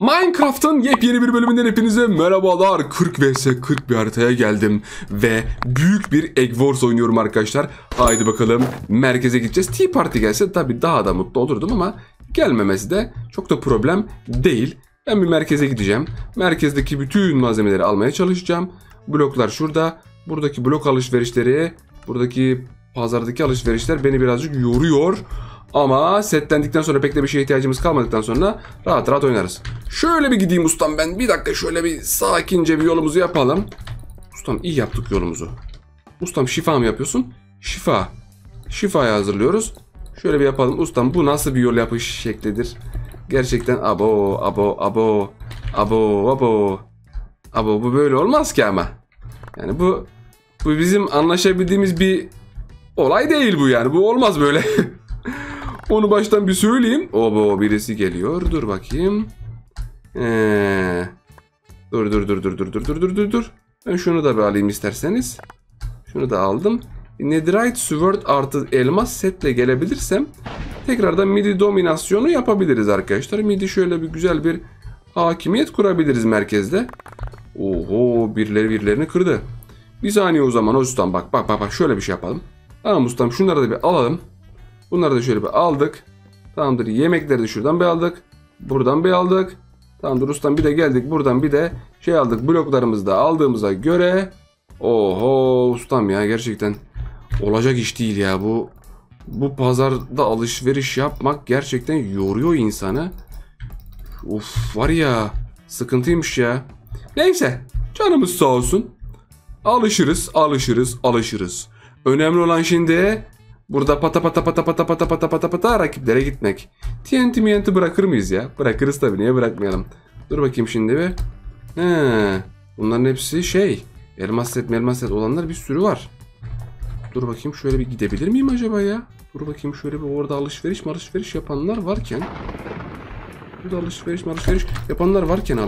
Minecraft'ın yepyeni bir bölümünden hepinize merhabalar. 40 vs 40 bir haritaya geldim ve büyük bir Egg Wars oynuyorum arkadaşlar. Haydi bakalım, merkeze gideceğiz. Tea Party gelse tabii daha da mutlu olurdum ama gelmemesi de çok da problem değil. Ben bir merkeze gideceğim. Merkezdeki bütün malzemeleri almaya çalışacağım. Bloklar şurada. Buradaki blok alışverişleri, buradaki pazardaki alışverişler beni birazcık yoruyor. Ama setlendikten sonra pek de bir şeye ihtiyacımız kalmadıktan sonra rahat rahat oynarız. Şöyle bir gideyim ustam ben. Bir dakika şöyle bir sakince bir yolumuzu yapalım. Ustam iyi yaptık yolumuzu. Ustam şifa mı yapıyorsun? Şifa. Şifayı hazırlıyoruz. Şöyle bir yapalım. Ustam bu nasıl bir yol yapış şeklidir? Gerçekten abo bu böyle olmaz ki ama. Yani bu bizim anlaşabildiğimiz bir olay değil bu yani. Bu olmaz böyle. Onu baştan bir söyleyeyim. Obo birisi geliyor. Dur bakayım. Dur. Ben şunu da bir alayım isterseniz. Şunu da aldım. Netherite Sword artı elmas setle gelebilirsem tekrardan midi dominasyonu yapabiliriz arkadaşlar. Midi şöyle bir güzel bir hakimiyet kurabiliriz merkezde. Oho, birilerini kırdı. Bir saniye o zaman ustam, bak şöyle bir şey yapalım. Tamam ustam, şunları da bir alalım. Bunları da şöyle bir aldık. Tamamdır, yemekleri de şuradan bir aldık. Buradan bir aldık. Tamamdır ustam, bir de geldik buradan bir de şey aldık. Bloklarımızı da aldığımıza göre. Oho ustam ya, gerçekten olacak iş değil ya bu. Bu pazarda alışveriş yapmak gerçekten yoruyor insanı. Of, var ya, sıkıntıymış ya. Neyse, canımız sağ olsun. Alışırız. Önemli olan şimdi burada pata rakiplere gitmek. TNT bırakır mıyız ya? Bırakırız tabii, niye bırakmayalım. Dur bakayım şimdi bir. Bunların hepsi elmas set olanlar bir sürü var. Dur bakayım, şöyle bir gidebilir miyim acaba ya? Dur bakayım, şöyle bir orada alışveriş yapanlar varken. Burada alışveriş yapanlar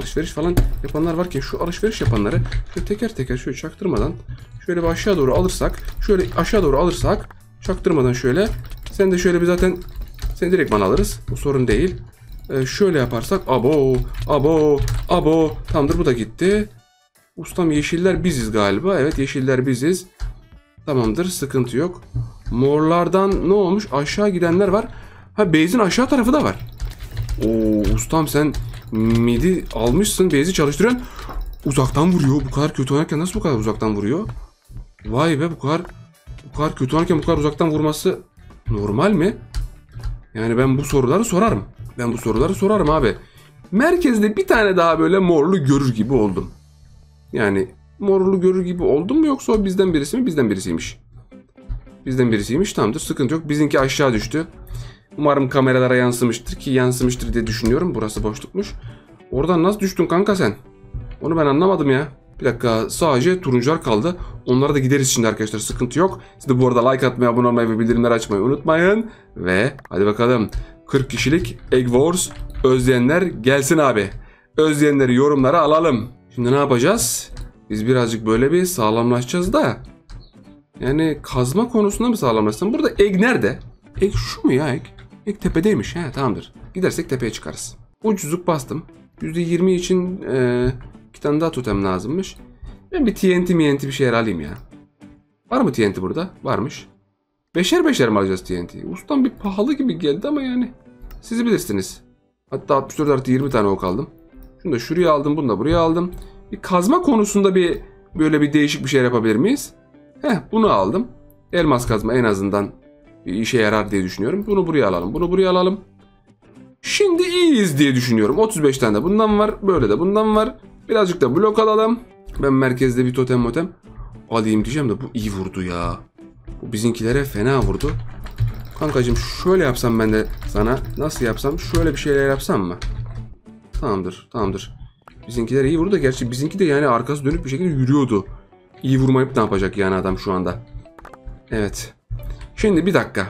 varken şu alışveriş yapanları şöyle teker şöyle çaktırmadan şöyle bir aşağı doğru alırsak çaktırmadan şöyle, sen de şöyle bir zaten seni direkt bana alırız, bu sorun değil. Şöyle yaparsak abo tamamdır, bu da gitti. Ustam yeşiller biziz galiba, evet yeşiller biziz. Tamamdır, sıkıntı yok. Morlardan ne olmuş, aşağı gidenler var. Ha, base'in aşağı tarafı da var. Oo ustam, sen midi almışsın, base'i çalıştırıyorsun. Uzaktan vuruyor. Bu kadar kötü oynarken nasıl bu kadar uzaktan vuruyor? Vay be, bu kadar kötü oynarken bu kadar uzaktan vurması normal mi? Yani ben bu soruları sorarım abi. Merkezde bir tane daha böyle morlu görür gibi oldum. Yani morlu görür gibi oldum mu, yoksa o bizden birisi mi? Bizden birisiymiş. Tamamdır, sıkıntı yok. Bizimki aşağı düştü. Umarım kameralara yansımıştır diye düşünüyorum. Burası boşlukmuş. Oradan nasıl düştün kanka sen? Onu ben anlamadım ya. Bir dakika, sadece turuncular kaldı. Onlara da gideriz şimdi arkadaşlar, sıkıntı yok. Siz de bu arada like atmayı, abone olmayı ve bildirimleri açmayı unutmayın. Ve hadi bakalım, 40 kişilik Egg Wars özleyenler gelsin abi. Özleyenleri yorumlara alalım. Şimdi ne yapacağız? Biz birazcık böyle bir sağlamlaşacağız da. Yani kazma konusunda mı sağlamlaşsam? Burada egg nerede? Egg şu mu ya egg? Egg tepedeymiş. He, tamamdır. Gidersek tepeye çıkarız. Ucuzluk bastım. %20 için 2 tane daha totem lazımmış. Ben bir TNT bir şeyler alayım ya. Var mı TNT burada? Varmış. Beşer mi alacağız TNT'yi? Ustam bir pahalı gibi geldi ama yani. Siz bilirsiniz. Hatta 64 artı 20 tane ok aldım. Şunu da şuraya aldım. Bunu da buraya aldım. Bir kazma konusunda böyle bir değişik bir şey yapabilir miyiz? Bunu aldım. Elmas kazma en azından bir işe yarar diye düşünüyorum. Bunu buraya alalım. Şimdi iyiyiz diye düşünüyorum. 35 tane de bundan var. Böyle de bundan var. Birazcık da blok alalım. Ben merkezde bir totem alayım diyeceğim de bu iyi vurdu ya. Bu bizimkilere fena vurdu. Kankacığım şöyle yapsam ben de sana. Nasıl yapsam? Şöyle bir şeyler yapsam mı? Tamamdır. Bizimkiler iyi vurdu da, gerçi bizimki de yani arkası dönük bir şekilde yürüyordu. İyi vurmayıp ne yapacak yani adam şu anda? Evet. Şimdi bir dakika.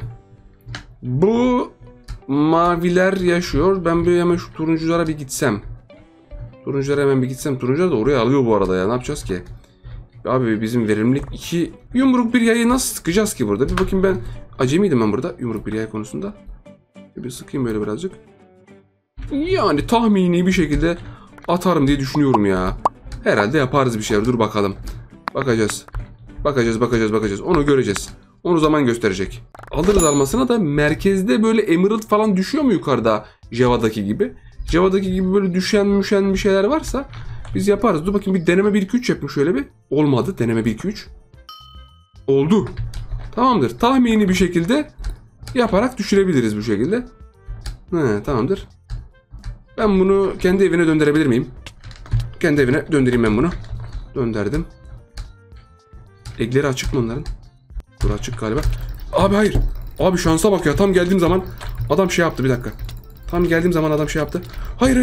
Bu maviler yaşıyor. Ben böyle hemen şu turunculara bir gitsem. Turuncular da oraya alıyor bu arada ya. Ne yapacağız ki? Abi bizim verimlilik 2 yumruk bir yayı nasıl sıkacağız ki burada? Bir bakayım, ben acemiydim burada yumruk bir yay konusunda. Bir sıkayım böyle birazcık. Yani tahmini bir şekilde atarım diye düşünüyorum ya. Herhalde yaparız bir şeyler. Dur bakalım. Bakacağız. Bakacağız. Onu göreceğiz. Onu zaman gösterecek. Alırız almasına da merkezde böyle Emerald falan düşüyor mu yukarıda Java'daki gibi? Java'daki gibi böyle düşen bir şeyler varsa biz yaparız. Dur bakayım bir deneme 1-2-3 yapayım şöyle bir. Olmadı. Deneme 1-2-3. Oldu. Tamamdır. Tahmini bir şekilde yaparak düşürebiliriz bu şekilde. Tamamdır. Ben bunu kendi evine döndürebilir miyim? Kendi evine döndüreyim ben bunu. Döndürdüm. Egleri açık mı onların? Dur açık galiba. Abi hayır. Abi şansa bak ya. Tam geldiğim zaman adam şey yaptı bir dakika. Tam geldiğim zaman adam şey yaptı. Hayır.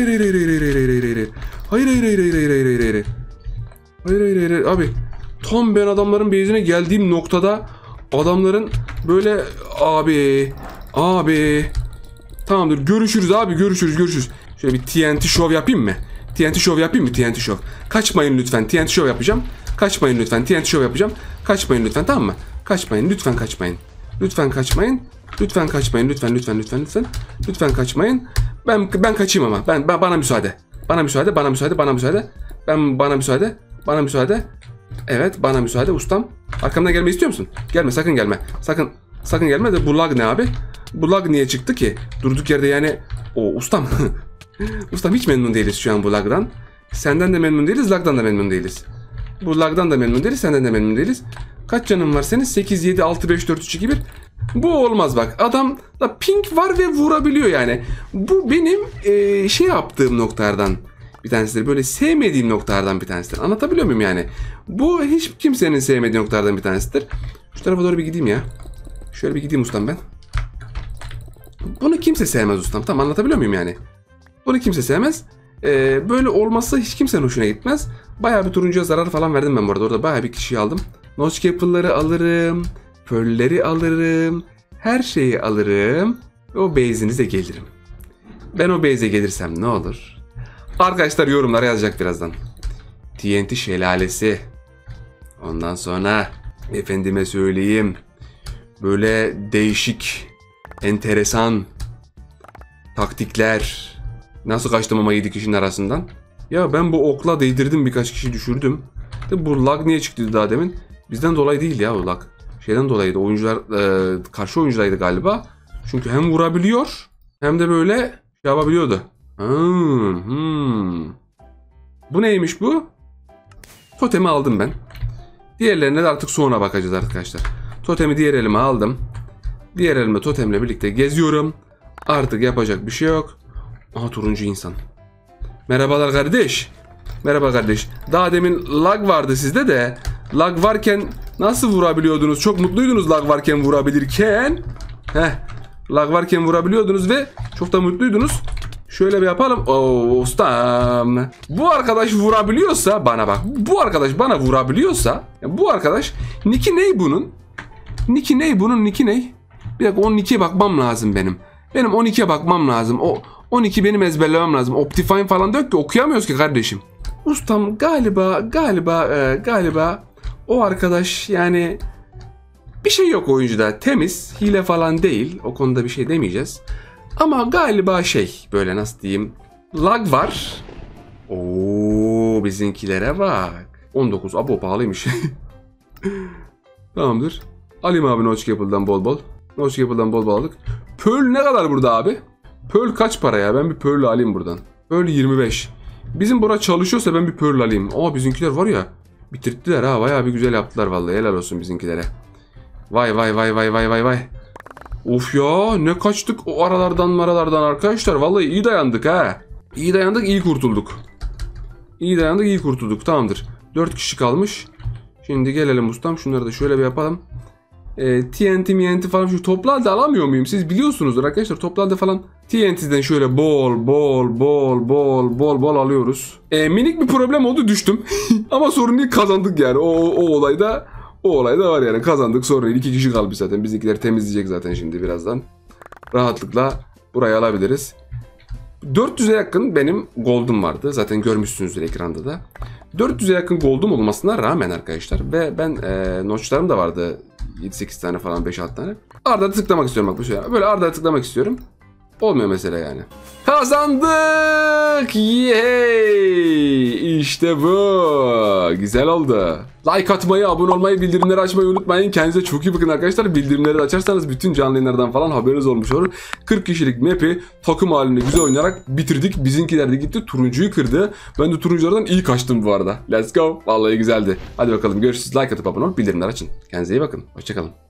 Hayır. Abi tam ben adamların base'ine geldiğim noktada adamların böyle abi tamamdır görüşürüz abi görüşürüz. Şöyle bir TNT show yapayım mı? TNT show. Kaçmayın lütfen. TNT show yapacağım. Kaçmayın lütfen. TNT show yapacağım. Kaçmayın lütfen, tamam mı? Kaçmayın. Lütfen kaçmayın. Lütfen kaçmayın. Lütfen kaçmayın. Lütfen kaçmayın. Ben kaçayım ama. Bana müsaade. Bana müsaade. Evet, bana müsaade ustam. Arkamdan gelmeyi istiyor musun? Gelme, sakın gelme. Sakın gelme de bu lag ne abi? Bu lag niye çıktı ki? Durduk yerde yani. Ustam. Ustam hiç memnun değiliz şu an bu lagdan. Senden de memnun değiliz, lagdan da memnun değiliz. Bu lagdan da memnun değiliz, senden de memnun değiliz. Kaç canın var senin? 8, 7, 6, 5, 4, 3, 2, 1. Bu olmaz bak. Adam da ping var ve vurabiliyor yani. Bu benim şey yaptığım noktalardan bir tanesidir. Böyle sevmediğim noktalardan bir tanesidir. Anlatabiliyor muyum yani? Bu hiç kimsenin sevmediği noktalardan bir tanesidir. Şu tarafa doğru bir gideyim ya. Şöyle bir gideyim ustam ben. Bunu kimse sevmez ustam. Tamam, anlatabiliyor muyum yani? Bunu kimse sevmez. Böyle olması hiç kimsenin hoşuna gitmez. Bayağı bir turuncuya zarar falan verdim ben bu arada. Orada bayağı bir kişiyi aldım. Notch Apple'ları alırım. Pearl'leri alırım. Her şeyi alırım. O base'inize gelirim. Ben o base'e gelirsem ne olur? Arkadaşlar yorumlara yazacak birazdan. TNT şelalesi. Ondan sonra efendime söyleyeyim. Böyle değişik, enteresan taktikler. Nasıl kaçtım ama 7 kişinin arasından? Ya ben bu okla değdirdim, birkaç kişi düşürdüm. De bu lag niye çıktı daha demin? Bizden dolayı değil ya o lag. Şeyden dolayıydı. Oyuncular karşı oyuncudaydı galiba. Çünkü hem vurabiliyor hem de böyle şey yapabiliyordu. Bu neymiş bu? Totemi aldım ben. Diğerlerine de artık sonra bakacağız arkadaşlar. Totemi diğer elime aldım. Diğer elimde totemle birlikte geziyorum. Artık yapacak bir şey yok. Aha, turuncu insan. Merhabalar kardeş. Merhaba kardeş. Daha demin lag vardı sizde de. Lag varken nasıl vurabiliyordunuz? Çok mutluydunuz lag varken vurabilirken. Lag varken vurabiliyordunuz ve çok da mutluydunuz. Şöyle bir yapalım. Ustam. Bu arkadaş vurabiliyorsa bana bak. Bu arkadaş bana vurabiliyorsa. Bu arkadaş. Niki ney bunun? Niki ney? Bir dakika 12'ye bakmam lazım benim. Benim 12'ye bakmam lazım. O 12 benim ezberlemem lazım. Optifine falan da yok ki, okuyamıyoruz ki kardeşim. Ustam galiba o arkadaş yani bir şey yok oyuncuda. Temiz, hile falan değil. O konuda bir şey demeyeceğiz. Ama galiba şey böyle nasıl diyeyim, lag var. Bizimkilere bak. 19 abo pahalıymış. Tamamdır. Alayım abi Notch Apple'dan bol bol. Notch Apple'dan bol bol aldık. Pearl ne kadar burada abi? Pearl kaç para ya? Ben bir Pearl alayım buradan. Pearl 25. Bizim bura çalışıyorsa ben bir Pearl alayım. Ama bizimkiler var ya, bitirttiler ha. Bayağı bir güzel yaptılar vallahi. Helal olsun bizimkilere. Vay. Of ya, ne kaçtık o aralardan arkadaşlar. Vallahi iyi dayandık ha. İyi dayandık, iyi kurtulduk. Tamamdır. 4 kişi kalmış. Şimdi gelelim ustam. Şunları da şöyle bir yapalım. TNT falan şu toplu halde alamıyor muyum? Siz biliyorsunuzdur arkadaşlar. Toplu halde falan TNT'den şöyle bol alıyoruz. Minik bir problem oldu, düştüm. Ama sorun değil, kazandık yani. O olayda var yani, kazandık, sorun değil. 2 kişi kalmış zaten. Bizimkiler temizleyecek zaten şimdi birazdan. Rahatlıkla burayı alabiliriz. 400'e yakın benim gold'um vardı. Zaten görmüşsünüzdür ekranda da. 400'e yakın gold'um olmasına rağmen arkadaşlar. Ve ben notchlarım da vardı. 7-8 tane falan, 5-6 tane. Arda tıklamak istiyorum bak bu şey. Böyle arda tıklamak istiyorum. Olmuyor mesela yani. Kazandık! Yay! İşte bu. Güzel oldu. Like atmayı, abone olmayı, bildirimleri açmayı unutmayın. Kendinize çok iyi bakın arkadaşlar. Bildirimleri de açarsanız bütün canlı yayınlardan falan haberiniz olmuş olur. 40 kişilik map'i takım halinde güzel oynayarak bitirdik. Bizimkiler de gitti turuncuyu kırdı. Ben de turunculardan iyi kaçtım bu arada. Let's go. Vallahi güzeldi. Hadi bakalım görüşürüz. Like atıp abone ol, bildirimleri açın. Kendinize iyi bakın. Hoşçakalın.